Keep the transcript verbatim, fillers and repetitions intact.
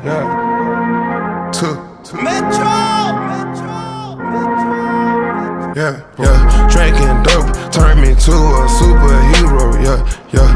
yeah. Two. Metro! Metro! Metro! Yeah, yeah. Drinking dope turned me to a superhero. Yeah, yeah.